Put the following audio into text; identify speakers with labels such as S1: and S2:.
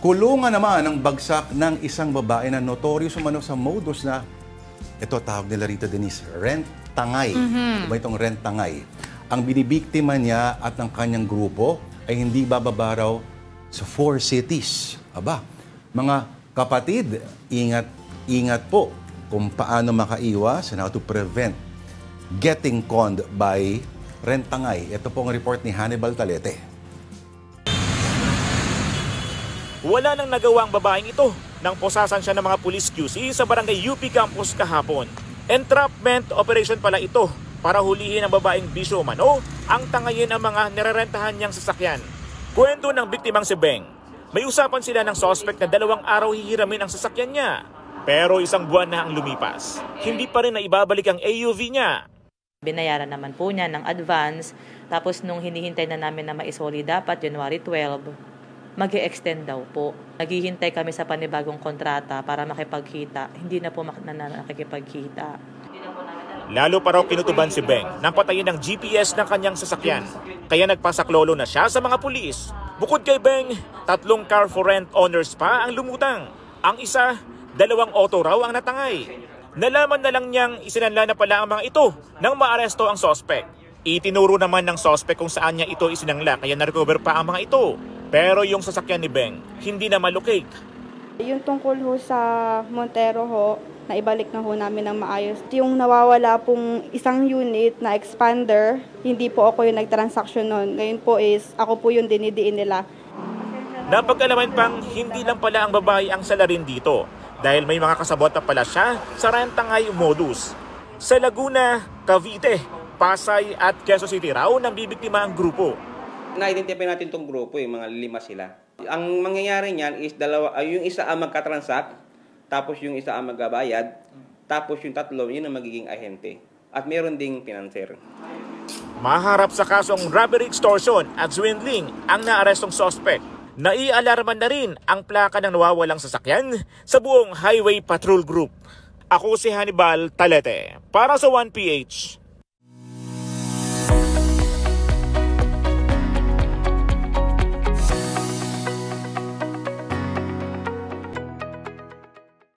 S1: Kulungan naman ang bagsak ng isang babae na notorious umano sa modus na, ito tawag nila rito, Denise, rent tangay. Diba itong rent tangay? Ang binibiktima niya at ng kanyang grupo ay hindi bababa raw sa 4 cities. Aba, mga kapatid, ingat po kung paano makaiwas and how to prevent getting conned by rent tangay. Ito po ang report ni Hannibal Talete.
S2: Wala nang nagawa ang babaeng ito nang posasan siya ng mga police QC sa barangay UP Campus kahapon. Entrapment operation pala ito para hulihin ang babaeng bisyo umano ang tangayin ang mga nirerentahan niyang sasakyan. Kwento ng biktimang si Beng, may usapan sila ng suspect na 2 araw hihiramin ang sasakyan niya. Pero 1 buwan na ang lumipas, hindi pa rin na ibabalik ang AUV niya.
S3: Binayaran naman po niya ng advance, tapos nung hinihintay na namin na maisoli dapat January 12, mag-e-extend daw po. Naghihintay kami sa panibagong kontrata para makipagkita. Hindi na po nakikipagkita.
S2: Lalo pa raw kinutuban si Beng nang patayin ng GPS ng kanyang sasakyan. Kaya nagpasaklolo na siya sa mga pulis. Bukod kay Beng, 3 car for rent owners pa ang lumutang. Ang isa, 2 auto raw ang natangay. Nalaman na lang niyang isinanla na pala ang mga ito nang maaresto ang suspect. Itinuro naman ng suspect kung saan niya ito isinangla kaya na-recover pa ang mga ito. Pero yung sasakyan ni Beng, hindi na malocate.
S4: Yung tungkol ho sa Montero ho, na ibalik na ho namin ng maayos. Yung nawawala pong isang unit na expander, hindi po ako yung nag-transaction nun. Ngayon po is, ako po yung dinidiin nila.
S2: Napag-alaman pang hindi lang pala ang babae ang salarin dito dahil may mga kasabot na pala siya sa rentangay modus. Sa Laguna, Cavite, Pasay at Quezon City raw nang bibiktima ang grupo.
S5: Na-identify natin itong grupo, mga 5 sila. Ang mangyayari niyan is yung isa ang magka-transact, tapos yung isa ang magbabayad, tapos yung 3 yun ang magiging ahente. At meron ding financer.
S2: Maharap sa kasong robbery extortion at swindling ang naarestong suspect. Naialarman na rin ang plaka ng nawawalang sasakyan sa buong Highway Patrol Group. Ako si Hannibal Talete para sa 1PH.